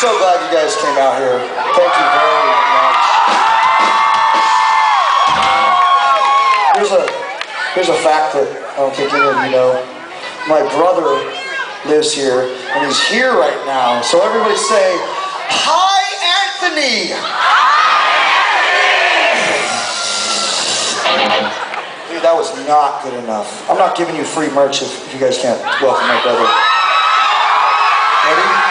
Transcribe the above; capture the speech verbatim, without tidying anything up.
so glad you guys came out here. Thank you very much. Here's a, here's a fact that I don't think any of you know. My brother lives here, and he's here right now. So everybody say, "Hi, Anthony!" Dude, that was not good enough. I'm not giving you free merch if, if you guys can't welcome my brother. Ready?